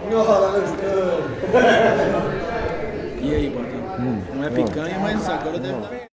E aí, Bota? Não é picanha, mas agora deve dar.